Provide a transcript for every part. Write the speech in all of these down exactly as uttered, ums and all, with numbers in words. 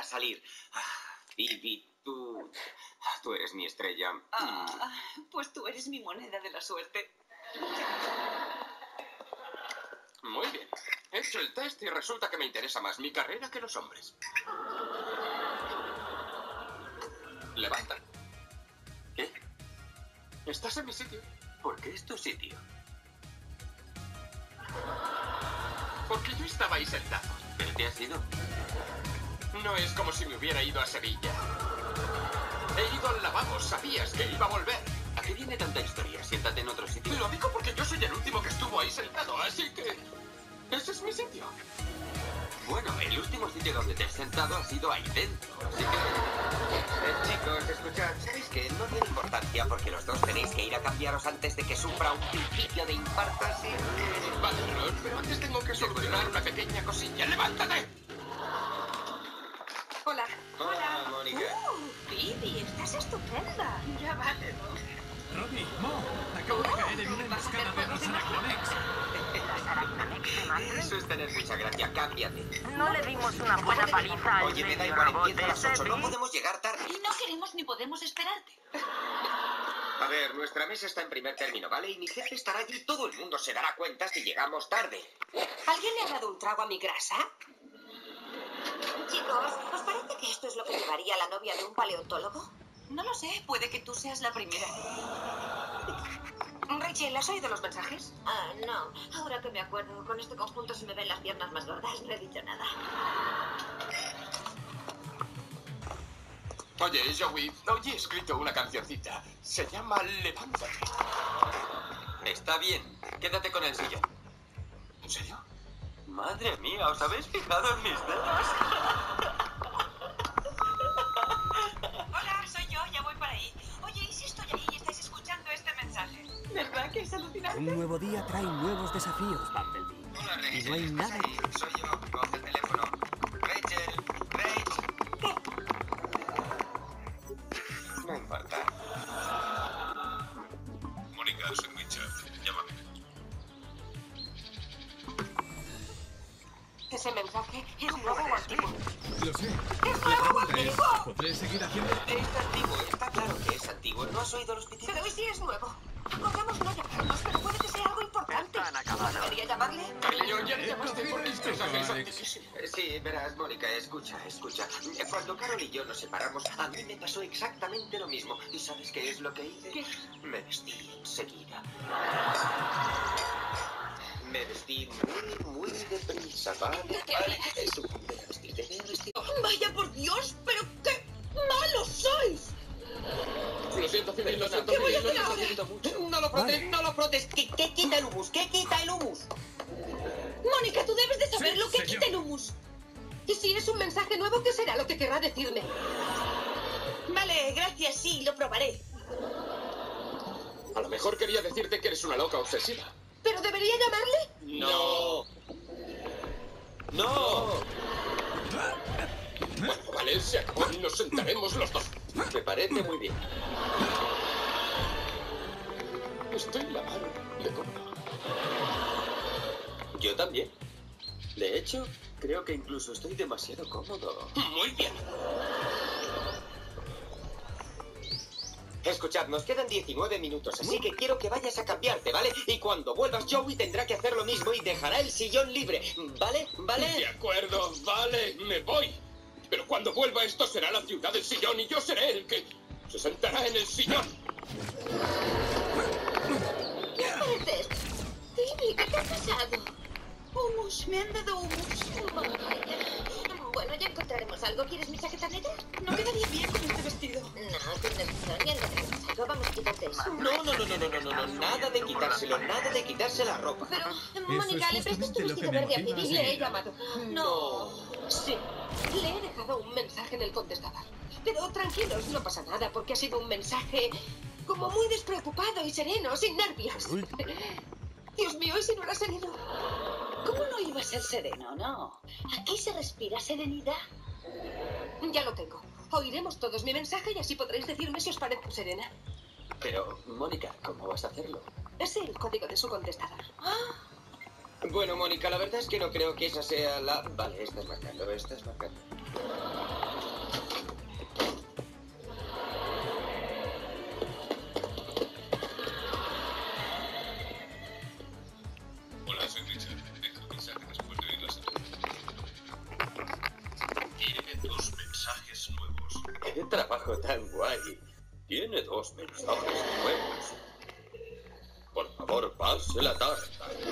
salir. Phoebe, tú... Tú eres mi estrella. Ah, pues tú eres mi moneda de la suerte. Muy bien. He hecho el test y resulta que me interesa más mi carrera que los hombres. Levanta. ¿Qué? Estás en mi sitio. ¿Por qué es tu sitio? Porque yo estaba ahí sentado. ¿Pero te has ido? No es como si me hubiera ido a Sevilla. He ido al lavabo. Sabías que iba a volver. ¿A qué viene tanta historia? Siéntate en otro sitio. Lo digo porque yo soy el último que estuvo ahí sentado, así que... ese es mi sitio. Bueno, el último sitio donde te has sentado ha sido ahí dentro, así que... Eh, chicos, escuchad, ¿sabéis qué? No tiene importancia porque los dos tenéis que ir a cambiaros antes de que sufra un principio de infarto así. Vale, Ron, pero antes tengo que solucionar una pequeña cosilla. ¡Levántate! Hola. Hola, Mónica. Uh, Phoebe, estás estupenda. Ya vale, ¿no? Robbie, Mo, acabo de caer en una emboscada de los Aracnonex. Eso es tener mucha gracia, cámbiate. No le dimos una buena paliza al Oye, me da medio igual, robot empieza a las ese, ocho, no ¿sí? podemos llegar tarde. Y no queremos ni podemos esperarte. A ver, nuestra mesa está en primer término, ¿vale? Y mi jefe estará allí, todo el mundo se dará cuenta si llegamos tarde. ¿Alguien le ha dado un trago a mi grasa? Chicos, ¿os parece que esto es lo que llevaría la novia de un paleontólogo? No lo sé, puede que tú seas la primera. Rachel, ¿has oído los mensajes? Ah, no. Ahora que me acuerdo, con este conjunto se me ven las piernas más gordas. No he dicho nada. Oye, Joey, hoy he escrito una cancioncita. Se llama Levántate. Está bien, quédate con el sillón. ¿En serio? Madre mía, ¿os habéis fijado en mis dedos? Hola, soy yo, ya voy para ahí. Oye, ¿y si estoy ahí y estáis escuchando este mensaje? ¿Verdad que es alucinante? Un nuevo día trae nuevos desafíos, Bumblebee. Hola, Rachel, Y no hay ¿estás nada. ahí? Soy yo, coge el teléfono. Rachel, Rachel. No importa. Mónica, soy Richard. Llámame. ¿Ese mensaje es nuevo o antiguo? Lo sé. ¡Es La nuevo o pregunta es, antiguo! ¿podré seguir haciendo? Está antiguo, está claro que es antiguo. ¿No has oído los pitidos? Pero ¿y si es nuevo? Cogemos no llamarnos, pero puede que sea algo importante. ¿Debería llamarle? Cariño, ya le llamaste por mis Esto, mensajes Alex. antiquísimos. Eh, Sí, verás, Mónica, escucha, escucha. Eh, Cuando Carol y yo nos separamos, a mí me pasó exactamente lo mismo. ¿Y sabes qué es lo que hice? ¿Qué? Me vestí enseguida. Me vestí muy, muy deprisa, ¿vale? Vale, eso, me vestí, te voy a vestir. ¡Vaya por Dios! ¡Pero qué malos sois! Lo siento, Phoebe, lo siento, ¿Qué voy a Phoebe, hacer lo ahora? siento mucho. No lo frotes, no lo frotes. ¿Qué, qué quita el humus? ¿Qué quita el humus? Mónica, tú debes de saber Sí, lo que señor. quita el humus. Y si es un mensaje nuevo, ¿qué será lo que querrá decirme? Vale, gracias, sí, lo probaré. A lo mejor quería decirte que eres una loca obsesiva. ¿Pero debería llamarle? No. No. Bueno, vale, se acabó y nos sentaremos los dos. Me parece muy bien. Estoy en la mar de cómodo. Yo también. De hecho, creo que incluso estoy demasiado cómodo. Muy bien. Escuchad, nos quedan diecinueve minutos, así que quiero que vayas a cambiarte, ¿vale? Y cuando vuelvas, Joey tendrá que hacer lo mismo y dejará el sillón libre, ¿vale? De ¿Vale? acuerdo, vale, me voy. Pero cuando vuelva esto será la ciudad del sillón y yo seré el que se sentará en el sillón. ¿Qué os parece esto? Phoebe, ¿qué te ha pasado? Humus, me han dado humus. Vaya. Bueno, ya encontraremos algo. ¿Quieres mi chaqueta negra? No quedaría bien con este vestido. No, tienes razón. Ya encontraremos algo. Vamos a quitarte eso. No, no, no, no, no, no, no, no, nada de quitárselo, nada de quitarse la ropa. Pero, es Mónica, ¿le prestas tu justamente lo vestido que me verde a motiva Phoebe? a Le he seguir. llamado. No. Sí. Le he dejado un mensaje en el contestador. Pero tranquilos, no pasa nada, porque ha sido un mensaje como muy despreocupado y sereno, sin nervios. Dios mío, ¿y si no era sereno? ¿Cómo no iba a ser sereno, no? Aquí se respira serenidad. Ya lo tengo. Oiremos todos mi mensaje y así podréis decirme si os parece serena. Pero, Mónica, ¿cómo vas a hacerlo? Es el código de su contestador. Bueno, Mónica, la verdad es que no creo que esa sea la... Vale, estás marcando, estás marcando. ¡Qué trabajo tan guay! Tiene dos mensajes nuevos. Por favor, pase la tarde.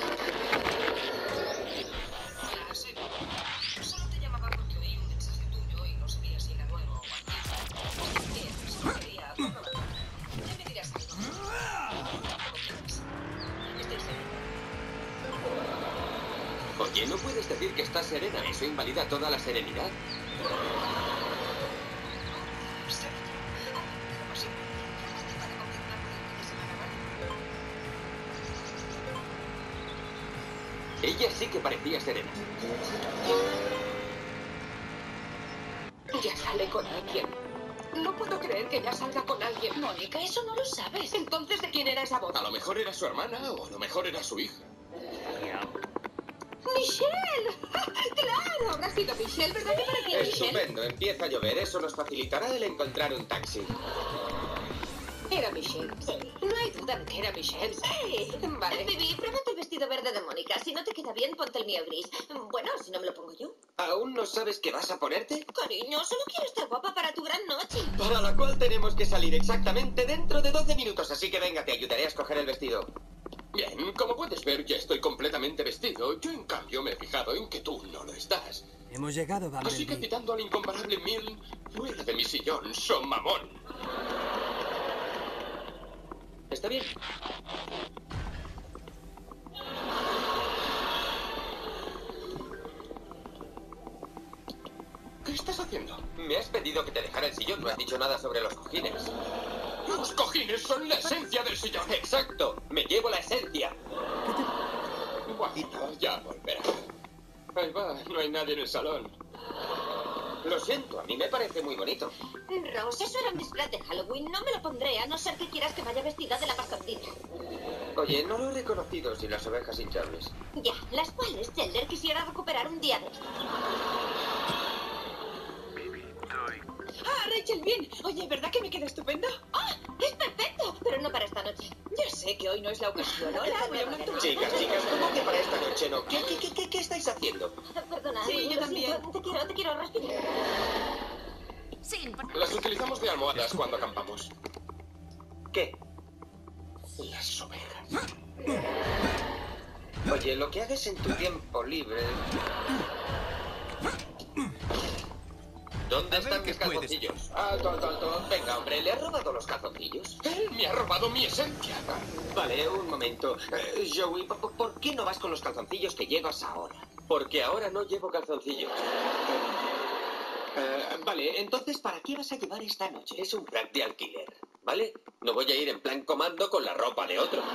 Ah, sí. Solo te llamaba porque oí un mensaje tuyo y no sabía si era nuevo o antiguo. Bien, solo quería comprobarlo. Ya me dirás algo. Como quieras. Estoy serena. Oye, no puedes decir que estás serena. Eso invalida toda la serenidad. Ella sí que parecía serena. Ya sale con alguien. No puedo creer que ya salga con alguien. Mónica, eso no lo sabes. Entonces, ¿de quién era esa voz? A lo mejor era su hermana o a lo mejor era su hija. ¡Michelle! ¡Claro! Habrá sido Michelle, ¿verdad que parecía Michelle? Estupendo, empieza a llover. Eso nos facilitará el encontrar un taxi. Era Michelle. No hay duda de que era Michelle. Sí. Vale. Bibi, pruébate el vestido verde de Mónica. Si no te queda bien, ponte el mío gris. Bueno, si no me lo pongo yo. ¿Aún no sabes qué vas a ponerte? Cariño, solo quiero estar guapa para tu gran noche. Para la cual tenemos que salir exactamente dentro de doce minutos. Así que venga, te ayudaré a escoger el vestido. Bien, como puedes ver, ya estoy completamente vestido. Yo, en cambio, me he fijado en que tú no lo estás. Hemos llegado, Bumblebee. Así que, citando al incomparable Milne, fuera de mi sillón, son mamón. ¿Está bien? ¿Qué estás haciendo? Me has pedido que te dejara el sillón. No has dicho nada sobre los cojines. Los cojines son la esencia del sillón. Exacto. Me llevo la esencia. Guajito, ya volverá. Ahí va, no hay nadie en el salón. Lo siento, a mí me parece muy bonito. Rose, eso era un disfraz de Halloween. No me lo pondré, a no ser que quieras que vaya vestida de la pastorcilla. Oye, no lo he reconocido sin las ovejas hinchables. Ya, las cuales Chandler quisiera recuperar un día de estos. Ah, Rachel, bien. Oye, ¿verdad que me queda estupendo? ¡Ah! ¡Es perfecto! Pero no para esta noche. Ya sé que hoy no es la ocasión. Hola, voy a hablar con Chicas, chicas, ¿cómo que para esta noche no? ¿Qué, qué, qué, qué, qué estáis haciendo? Perdona, Sí, yo lo también. siento. Te quiero, te quiero respirar. Sí, Las utilizamos de almohadas cuando acampamos. ¿Qué? Las ovejas. Oye, lo que hagas en tu tiempo libre... ¿Dónde A ver están qué mis puedes. calzoncillos? Alto, alto, alto. Venga, hombre, ¿le has robado los calzoncillos? Él me ha robado mi esencia. Vale, un momento. Eh, Joey, ¿por, ¿por qué no vas con los calzoncillos que llevas ahora? Porque ahora no llevo calzoncillos. Eh, vale, entonces, ¿para qué vas a llevar esta noche? Es un plan de alquiler, ¿vale? No voy a ir en plan comando con la ropa de otro.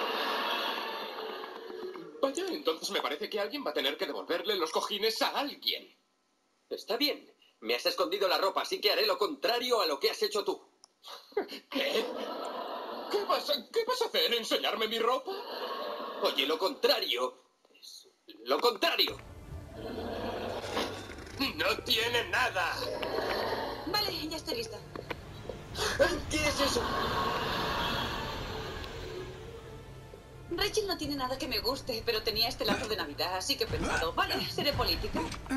Vaya, entonces me parece que alguien va a tener que devolverle los cojines a alguien. Está bien. Me has escondido la ropa, así que haré lo contrario a lo que has hecho tú. ¿Qué? ¿Qué vas a, qué vas a hacer? ¿Enseñarme mi ropa? Oye, lo contrario es lo contrario. No tiene nada. Vale, ya estoy lista. ¿Qué es eso? Rachel no tiene nada que me guste, pero tenía este lazo de Navidad, así que he pensado, vale, seré política.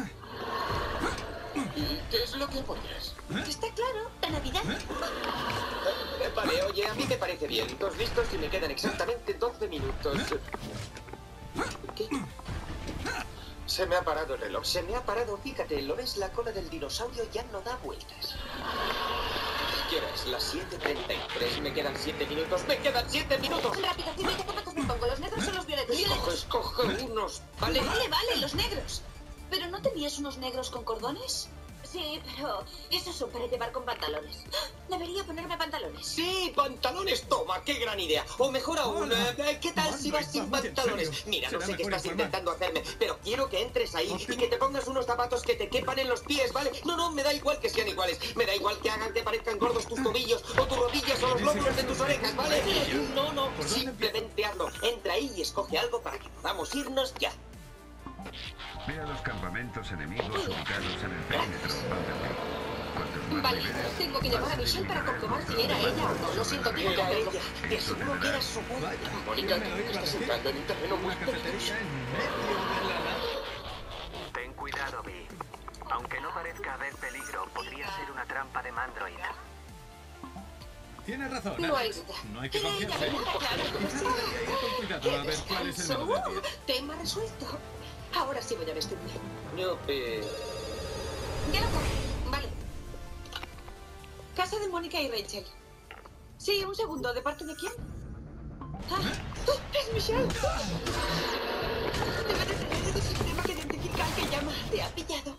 ¿Y qué es lo que apoyas? Está claro, la Navidad. Eh, Vale, oye, a mí me parece bien. Dos listos y me quedan exactamente doce minutos. ¿Qué? Se me ha parado el reloj, se me ha parado. Fíjate, ¿lo ves? La cola del dinosaurio ya no da vueltas. ¿Qué hora es? Las siete treinta y tres. Me quedan siete minutos. ¡Me quedan siete minutos! Rápido, dime qué zapatos me pongo, los negros o los violetas. Escoge, escoge unos, ¿vale? Vale, vale, los negros. ¿Pero no tenías unos negros con cordones? Sí, pero esos son para llevar con pantalones. Debería ponerme pantalones. Sí, pantalones, toma, qué gran idea. O mejor aún, Hola. eh, ¿qué tal si vas sin Vamos, en pantalones? serio. Mira, no Será sé qué mejor estás informar. intentando hacerme, pero quiero que entres ahí y que te pongas unos zapatos que te quepan en los pies, ¿vale? No, no, me da igual que sean iguales. Me da igual que hagan que parezcan gordos tus tobillos o tus rodillas o los lóbulos de tus orejas, ¿vale? No, no, simplemente hazlo. Entra ahí y escoge algo para que podamos irnos ya. Ve a los campamentos enemigos ubicados en el perímetro. Bumblebee. Cuantos más Vale, liberes, tengo que llamar a más Michelle para eliminarán comprobar si los era ella o no. barcos Lo siento, de tengo que Era hacerlo. ella, te aseguro que era su voz. Mónica, creo que estás entrando en un terreno muy Una peligroso. cafetería en medio de la nada. Ten cuidado, Vi. Aunque no parezca haber ver peligro, podría ser una trampa de Mandroid. Tienes razón. No hay duda. No hay que Cree confiarse. la verdad, claro que Quizá sí. debería ir con cuidado ¡Qué a ver cuál es el descanso! menú del día. Tema resuelto. Ahora sí voy a vestirme. Yupi. Ya lo coge. Vale. Casa de Mónica y Rachel. Sí, un segundo. ¿De parte de quién? Ah, ¡oh, es Michelle! Debe de tener el sistema que identifica al que llama. Te ha pillado.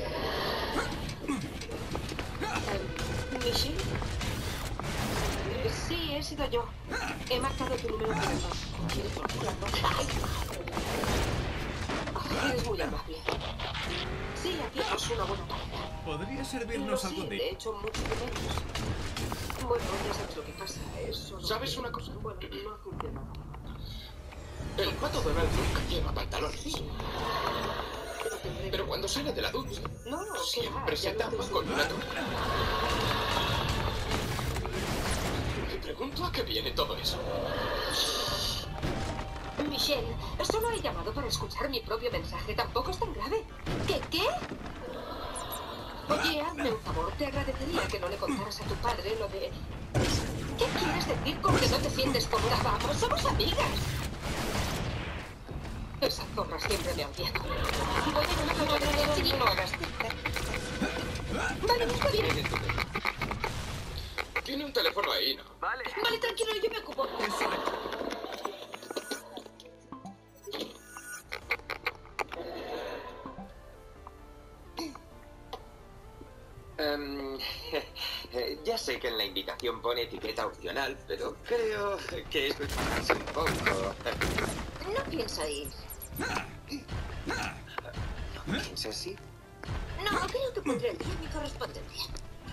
¿Michelle? Sí, he sido yo. He marcado tu número por error. ¿Quieres procurarlo? ¡Ay! Oh, eres muy amable. Sí, hacíamos una buena pareja. Podría Lo servirnos sé, algún de día. hecho, mucho de menos. Bueno, ya sabes lo que pasa. Eso no- ¿Sabes una cosa? Bueno, no ha funcionado. El pato Donald nunca lleva pantalones. Sí. Pero tendré... Pero cuando sale de la ducha, No, no, siempre se tapa con una toalla. Me pregunto a qué viene todo eso. Michelle, solo he llamado para escuchar mi propio mensaje. Tampoco es tan grave. ¿Qué, qué? Oye, hazme un favor. Te agradecería que no le contaras a tu padre lo de... ¿Qué quieres decir con que no te sientes cómoda? Vamos, somos amigas. Esa zorra siempre me ha odiado. Voy a llamar a tu padre y no hagas cerca. Vale, está bien. Tiene un teléfono ahí, ¿no? Vale. Vale, tranquilo, yo me ocupo. Em, ya sé que en la invitación pone etiqueta opcional, pero creo que es un poco... No pienso ir. ¿No piensas así? No, creo que pondré el día en mi correspondencia.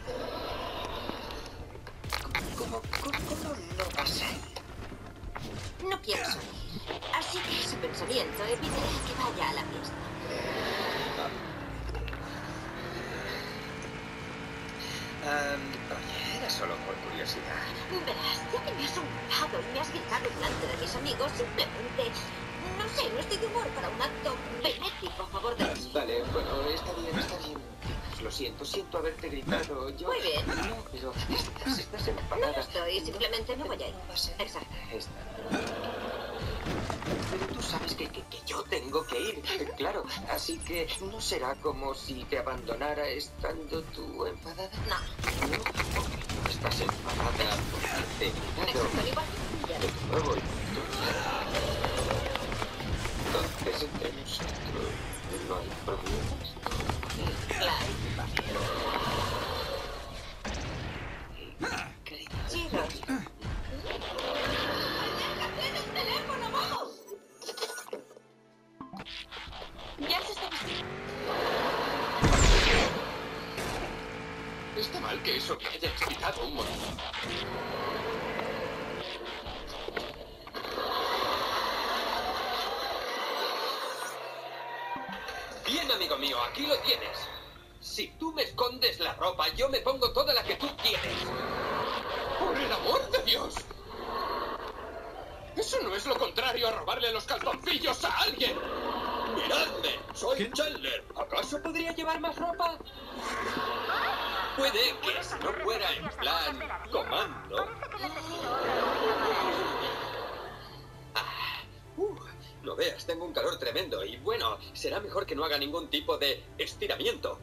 ¿Cómo, cómo, cómo no vas a ir? No pienso ir. Así que ese pensamiento evitará que vaya a la fiesta. Um, oye, era solo por curiosidad. Verás, ya que me has humillado y me has gritado delante de mis amigos, simplemente... No sé, no estoy de humor para un acto benéfico a favor de los... Vale, bueno, está bien, está bien. Lo siento, siento haberte gritado. Yo... Muy bien. No, pero estás, estás No enfadada. lo estoy, simplemente no voy a ir. No va a ser. Exacto. Está. Pero tú sabes que, que, que yo tengo que ir, claro. Así que no será como si te abandonara estando tú enfadada. No. ¿No? Ok, estás enfadada porque te he gritado. Exacto, igual que De nuevo, entonces entre nosotros no hay problemas. Claro. Querido. Chicos. Ya se está vistiendo. Está mal que eso me haya excitado un montón. Bien, amigo mío, aquí lo tienes. Si tú me escondes la ropa, yo me pongo toda la que tú quieres. ¡Por el amor de Dios! Eso no es lo contrario a robarle los calzoncillos a alguien. ¡Miradme! ¡Soy ¿Qué? Chandler! ¿Acaso podría llevar más ropa? Puede que si no fuera en plan comando. Ah, uh, no veas, tengo un calor tremendo y bueno, será mejor que no haga ningún tipo de estiramiento.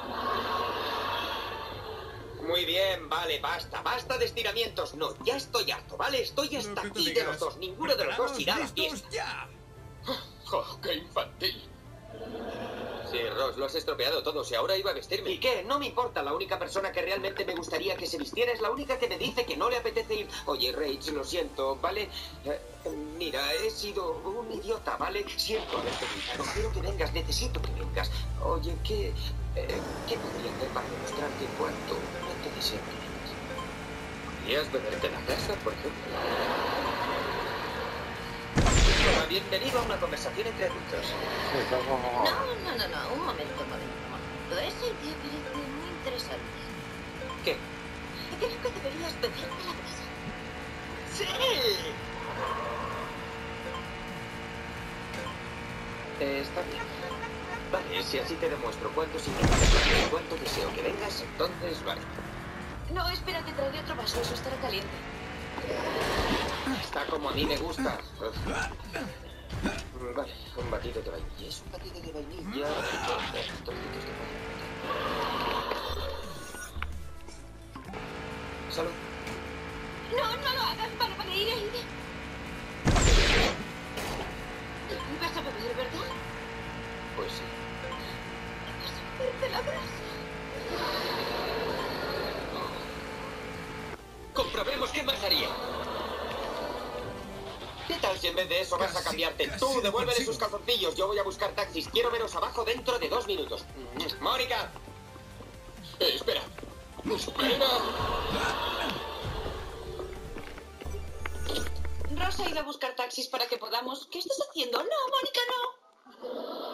Muy bien, vale, basta, basta de estiramientos. No, ya estoy harto, ¿vale? Estoy hasta Lo que tú aquí de digas. los dos. Ninguno de los dos irá a la ¿Preparados, fiesta. listos, ya! ¡Oh, qué infantil! Sí, Ross, lo has estropeado todo. Si ahora iba a vestirme. ¿Y qué? No me importa. La única persona que realmente me gustaría que se vistiera es la única que me dice que no le apetece ir. Oye, Rach, lo siento, ¿vale? Eh, mira, he sido un idiota, ¿vale? Siento haberte gritado. Quiero que vengas, necesito que vengas. Oye, ¿qué, eh, ¿qué podría hacer para demostrarte cuánto no te deseo que vengas? ¿Podrías beberte la casa, por ejemplo? Hola, bienvenido a una conversación entre adultos. No, no, no, no. Un momento, un momento, un momento. Esa idea parece muy interesante. ¿Qué? Creo que deberías beberte la brisa. ¡Sí! Eh, está bien. Vale, si así te demuestro cuánto significa y cuánto deseo que vengas, entonces vale. No, espera, te traeré otro vaso, eso estará caliente. Está como a mí me gusta. Vale, un batido de vainilla. Es un batido de vainilla. Trocitos de vainilla. Salud. No, no lo hagas, para, para, ir, ir. Vas a beber, ¿verdad? Pues sí. Vas a beberte la brasa. Comprobemos qué más haría. ¿Qué tal si en vez de eso vas a cambiarte? Tú, devuélvele sus calzoncillos. Yo voy a buscar taxis. Quiero veros abajo dentro de dos minutos. ¡Mónica! Eh, espera. ¡Espera! Rosa ha ido a buscar taxis para que podamos... ¿Qué estás haciendo? No, Mónica, no.